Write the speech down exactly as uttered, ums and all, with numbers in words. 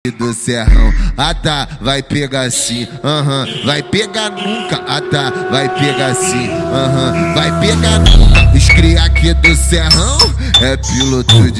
do serrão, ah tá, vai pegar sim, aham, uhum. Vai pegar nunca, ah tá, vai pegar sim, aham, uhum. Vai pegar nunca. Os cria aqui do serrão é piloto de